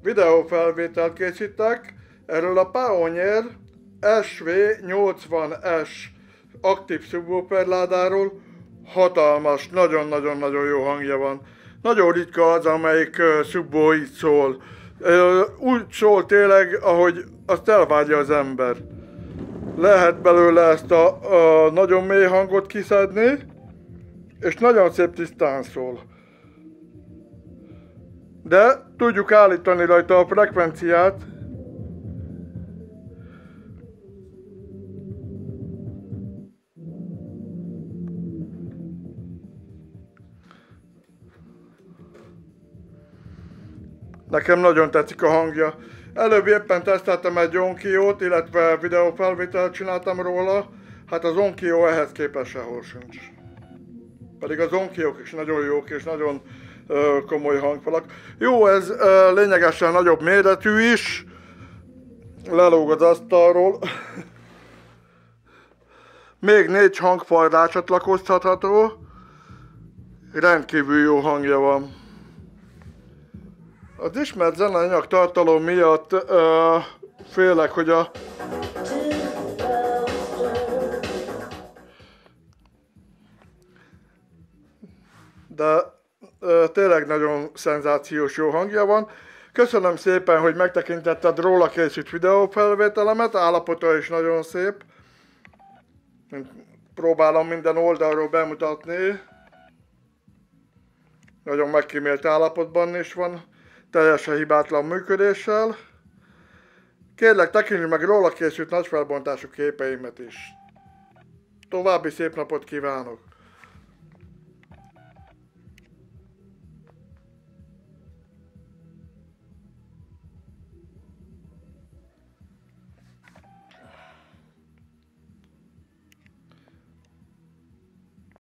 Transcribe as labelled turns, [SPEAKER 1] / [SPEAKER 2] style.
[SPEAKER 1] videófelvételt készítek erről a Pioneer SV80S aktív subwoofer ládáról. Hatalmas, nagyon-nagyon-nagyon jó hangja van. Nagyon ritka az, amelyik subwoo így szól. Úgy szól tényleg, ahogy azt elvágja az ember. Lehet belőle ezt a nagyon mély hangot kiszedni, és nagyon szép tisztán szól. De tudjuk állítani rajta a frekvenciát. Nekem nagyon tetszik a hangja. Előbb éppen teszteltem egy Onkyo-t, illetve videófelvételt csináltam róla. Hát az Onkyo ehhez képest sehol sincs. Pedig az Onkyók is nagyon jók és nagyon komoly hangfalak. Jó, ez lényegesen nagyobb méretű is. Lelóg az asztalról. Még 4 hangfal rácsatlakoztatható. Rendkívül jó hangja van. Az ismert zeneanyag tartalom miatt félek, hogy de tényleg nagyon szenzációs jó hangja van. Köszönöm szépen, hogy megtekintetted róla készült videófelvételemet, állapota is nagyon szép. Próbálom minden oldalról bemutatni. Nagyon megkímélt állapotban is van, teljesen hibátlan működéssel. Kérlek, tekintsd meg róla készült nagyfelbontású képeimet is. További szép napot kívánok!